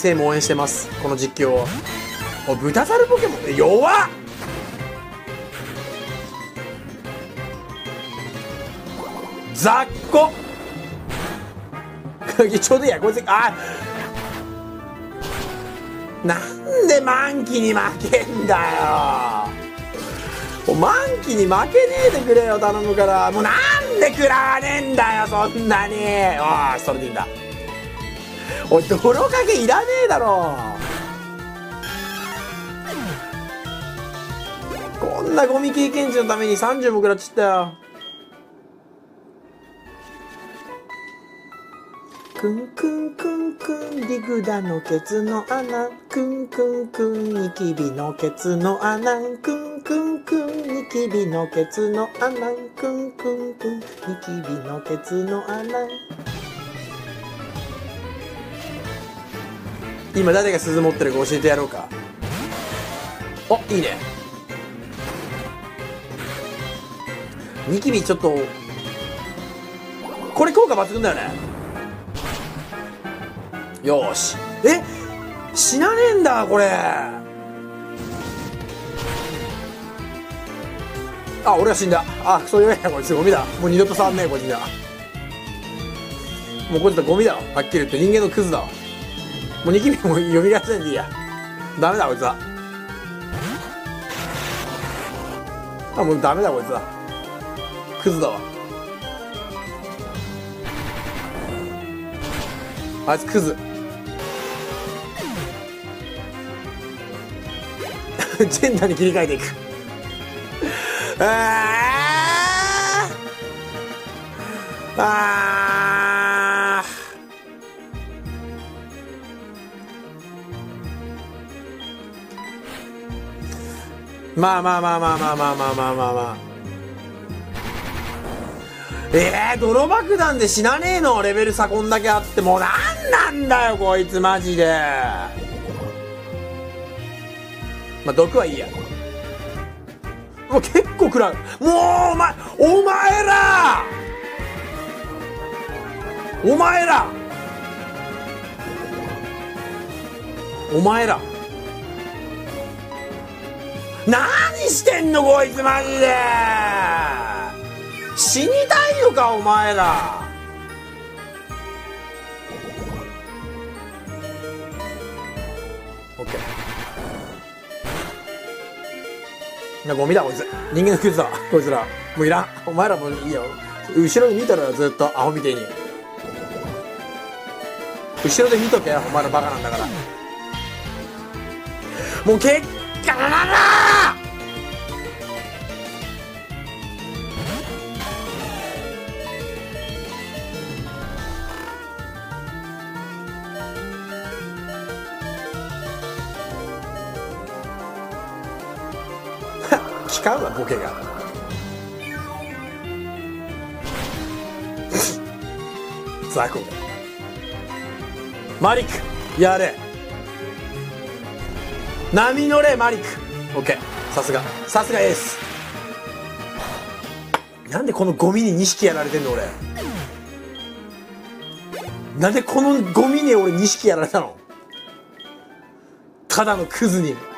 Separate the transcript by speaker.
Speaker 1: 生も応援してます、この実況を。お、豚猿ポケモン弱っ。雑魚ちょうどいいやこいつ。なんでマンキに負けんだよ。マンキに負けねえでくれよ、頼むから。もうなんで食らわねえんだよ、そんなに。おい、それでいいんだ。おい、泥かけいらねえだろ。こんなゴミ経験値のために30も食らっちったよ。くんくんくんくんリグダのケツの穴、くんくんくんニキビのケツの穴、くんくんくんニキビのケツの穴、くんくんくんニキビのケツの穴。今誰が鈴持ってるか教えてやろうか。お、いいね。ニキビちょっとこれ効果抜群だよね。よーし。死なねえんだこれ。俺は死んだ。クソ弱えなこいつ。ゴミだ。もう二度と触んねえこいつだ。もうこいつだゴミだわ。はっきり言って人間のクズだわ。もうニキビも蘇らせんでいいや。ダメだこいつは。もうダメだこいつは。クズだわ。あいつクズ。ジェンダーに切り替えていく。まあ。泥爆弾で死なねえの。レベル差こんだけあって。もうなんだよこいつマジで。毒はいいや。もう結構食らう。もうお前ら何してんのこいつマジで。死にたいのかお前ら。オッケー。ゴミだこいつ。人間のクズだこいつら。もういらん。お前らもいいよ。後ろに見とろよずっとアホみてえに。後ろで見とけよお前らバカなんだから。もう結果だな。効かんわボケが。雑魚マリックやれ。波乗れマリック。オッケー。さすがエース。なんでこのゴミに2匹やられてんの俺。なんでこのゴミに俺2匹やられたの。ただのクズに。